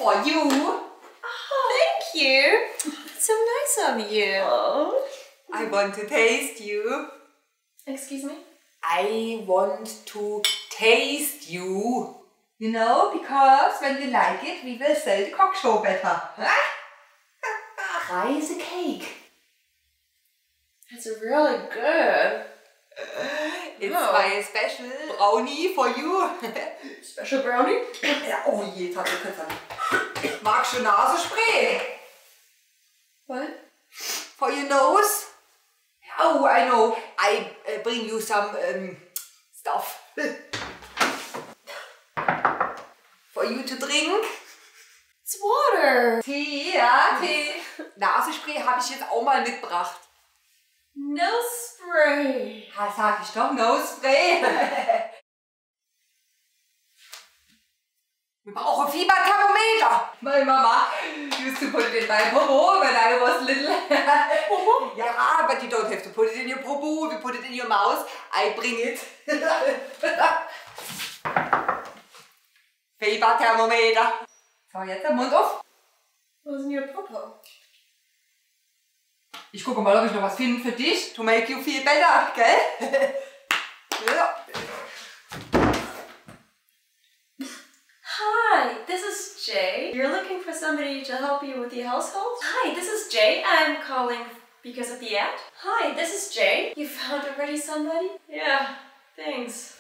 for you. Oh, thank you. That's so nice of you. Oh. I want to taste you. Excuse me? I want to taste you. You know, because when you like it, we will sell the cock show better. Try the cake. It's really good. It's my special brownie for you. Special brownie? Ja, oh je, jetzt hat er Köpfe. Magst du Nasenspray? What? For your nose? Oh, I know. I bring you some stuff. For you to drink. It's water. Tee, ja, Tee. Nasenspray habe ich jetzt auch mal mitgebracht. No spray. Ja, sag ich doch, no spray. Wir brauchen Fieberthermometer. My mama used to put it in my popo when I was little. Yeah, but you don't have to put it in your popo. We put it in your mouth. I bring it. Fieberthermometer. So, jetzt der Mund auf. What's in your popo? Ich gucke mal, ob ich noch was finde für dich. To make you feel better, gell? Ja. Hi, this is Jay. You're looking for somebody to help you with the household? Hi, this is Jay. I'm calling because of the ad. Hi, this is Jay. You found already somebody? Yeah, thanks.